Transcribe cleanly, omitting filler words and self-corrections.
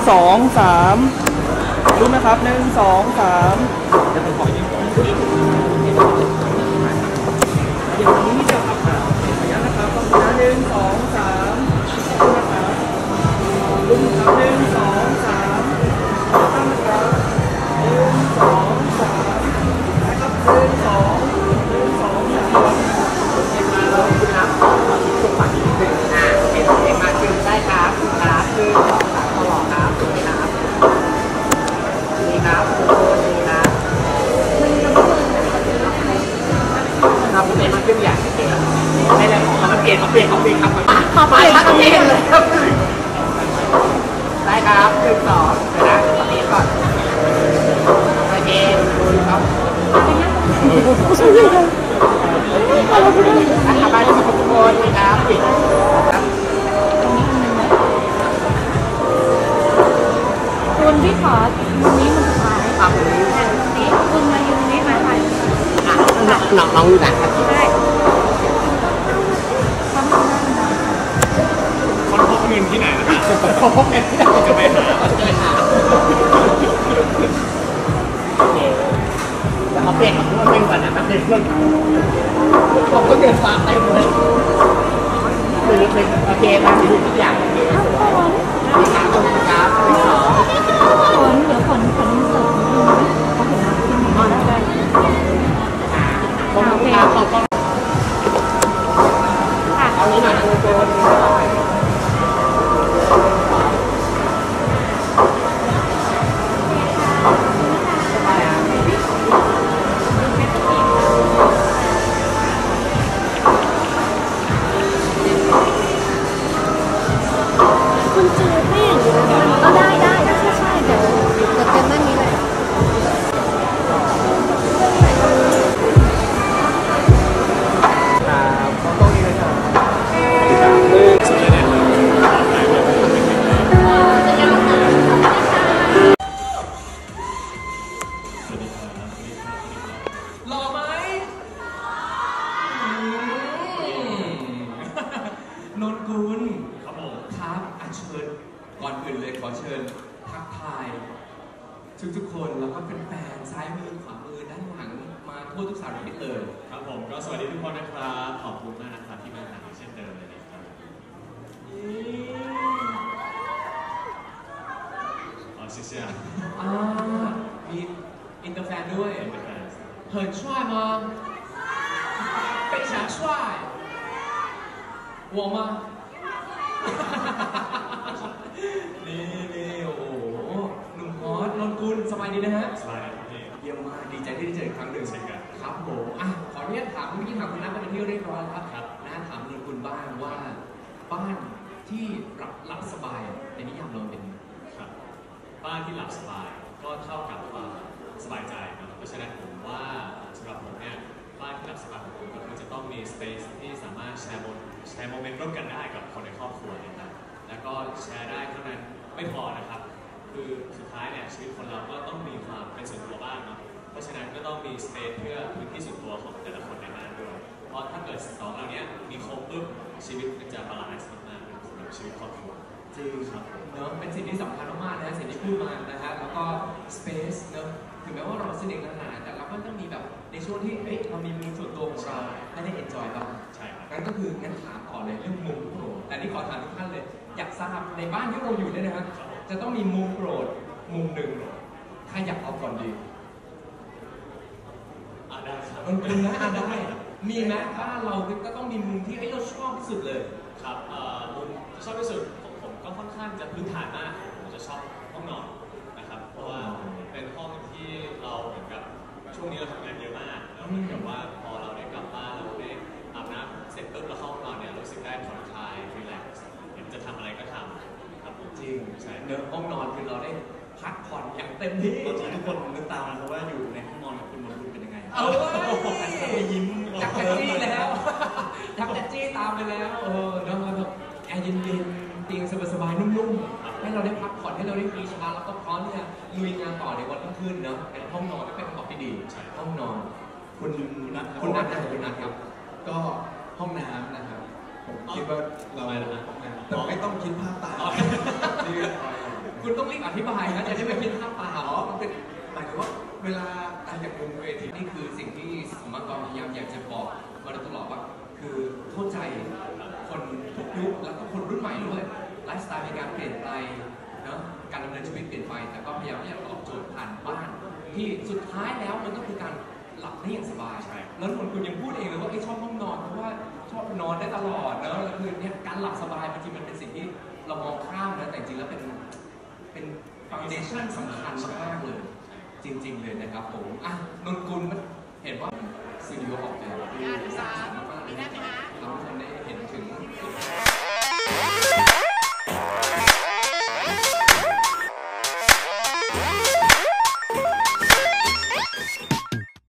2 3รู้ไหมครับ1 2 3จะต้องขอยืมอย่างนี้เดี๋ยวครับขออนุญาตนะครับต้องนะ1 2 3นะครับลุ้มครับ1 2 3ตั้งนะครับ1 2 3นะครับ1 2 1 2 3เอ็กมาแล้วครับสุขภาพดีขึ้นเอ็กมาขึ้นได้ครับครับคือ2 3ตลอดครับครับนี่ครับนี่ครับครับผมเอ็กมาขึ้นอย่างเก่งได้แล้วของเปลี่ยนครับขอเปลี่ยนเลยครับได้ครับ1 2เดี๋ยวนะขอเปลี่ยนก่อนโอเคครับอาบานทุกคนนะครับปิดคุณพี่ขอวันนี้มันสุดท้ายคุณมาอยู่นี่มาถ่ายน้องดูนะได้คนพกเงินที่ไหนนะครับเขาพกเงินที่ไหนจะไปหาแล้วเขาเปลี่ยนกับเพื่อนก่อนนะแป๊บนึงเพื่อนผมก็เดินตามไปเลยโอเคมาดูทุกอย่างนี่ครับขอบคุณครับฝนเดี๋ยวฝนเสิร์ฟดูไหมเขาเห็นมากินอ๋อได้เลยขอบคุณครับขอบคุณค่ะเอานี้หน่อยโกนนนกุลครับผมครับเชิญก่อนอื่นเลยขอเชิญทักทายทุกคนแล้วก็เป็นแฟนซ้ายมือขวามือด้านหลังมาทั่วทุกสารทิศเลยครับผมก็สวัสดีทุกคนนะครับขอบคุณมากนะครับที่มาหาเช่นเดิมเลยนะครับอ๋อ谢谢มีอินเตอร์แฟนด้วย很帅吗非常帅我吗นี่โอ้โหหนุ่มฮอตนนกุลสบายดีนะฮะสบายเยี่ยมมากดีใจที่ได้เจออีกครั้งหนึ่งใช่ครับครับผมขออนุญาตถามเมื่อกี้ถามคุณนัทไปเป็นที่เรียบร้อยแล้วครับนะถามนนกุลบ้างว่าบ้านที่หลับสบายในนิยามเราเป็นครับบ้านที่หลับสบายก็เท่ากับความสบายใจนะเพราะฉะนั้นผมว่าสำหรับผมเนี่ยบ้านที่หลับสบายของผมก็คือจะต้องมีสเปซที่สามารถแชร์โมเมนต์ร่วมกันได้กับคนในครอบครัวนะครับแล้วก็แชร์ได้เท่านั้นไม่พอนะครับคือสุดท้ายเนี่ยชีวิตคนเราก็ต้องมีความเป็นส่วนตัวบ้างเนาะเพราะฉะนั้นก็ต้องมีสเปซเพื่อพื้นที่ส่วนตัวของแต่ละคนในบ้านด้วยเพราะถ้าเกิด2เหล่านี้มีครบปุ๊บชีวิตมันจะบาลานซ์มากๆสำหรับชีวิตครอบครัวจริงครับเนาะเป็นสิ่งที่สำคัญมากๆนะสิ่งที่พูดมานะฮะแล้วก็สเปซเนาะถึงแม้ว่าเราสนิทกันขนาดแต่เราก็ต้องมีแบบในช่วงที่เรามีมุมส่วนตัวของเราให้ได้เอ็นจอยบ้างใช่ครับงั้นก็คืองั้นถามก่อนเลยเรื่องมุมโปรดแต่นี่ขอถามทุกท่านเลยอยากทราบในบ้านที่เราอยู่เนี่ยนะครับจะต้องมีมุมโปรดมุมหนึ่งใครอยากเอาก่อนดีได้ครับคุณนะได้มีไหมบ้านเราก็ต้องมีมุมที่เราชอบที่สุดเลยครับมุมที่ชอบที่สุดของผมก็ค่อนข้างจะพื้นฐานมากผมจะชอบห้องนอนนะครับเพราะว่าเป็นห้องที่เราเหมือนกับช่วงนี้เราทำงานเยอะมากแล้วเหมือนกับว่าพอเราได้กลับบ้านเราได้อาบน้ำเสร็จปุ๊บเราเข้าห้องนอนเนี่ยรู้สึกได้ผ่อนคลายรีแลกซ์เห็นจะทำอะไรก็ทำครับจริงใช่เนื้อห้องนอนคือเราได้พักผ่อนอย่างเต็มที่ทุกคนนึกตามนะเพราะว่าอยู่ในห้องนอนกับคุณนนท์เป็นยังไงยิ้มจักรจี้แล้วจักรจี้ตามไปแล้วแล้วแบบแอร์เย็นๆเตียงสบายๆนุ่มๆให้เราได้พักผ่อนให้เราได้รีชาร์จแล้วก็พร้อมที่จะลุยงานต่อในวันรุ่งขึ้นเนาะเป็นห้องนอนก็เป็นคำตอบที่ดีห้องนอนคุณนัทครับก็ห้องน้ำนะครับผมคิดว่าเราแต่ไม่ต้องคิดภาพตามคุณต้องรีบอธิบายนะจะได้ไม่คิดภาพเปล่ามันเป็นหมายถึงว่าเวลาอย่างบนเวทีนี่คือสิ่งที่สมกรพยายามอยากจะบอกมาโดยตลอดว่าคือเข้าใจคนทุกยุคแล้วก็คนรุ่นใหม่ด้วยไลฟ์สไตล์มีการเปลี่ยนไปเนาะการดำเนินชีวิตเปลี่ยนไปแต่ก็พยายามที่จะตอบโจทย์ผ่านบ้านที่สุดท้ายแล้วมันก็คือการหลับได้อย่างสบายแล้วคุณยังพูดเองเลยว่าชอบห้องนอนเพราะว่าชอบนอนได้ตลอดเนาะแล้วคือเนี่ยการหลับสบายบางทีมันเป็นสิ่งที่เรามองข้ามนะแต่จริงแล้วเป็นฟาวเดชั่นสำคัญมากๆเลยจริงๆเลยนะครับผมอ่ะนนกุลเห็นว่าสตูดิโอออกแบบที่สร้างสรรค์มากๆเลยเราทุกคนได้เห็นถึง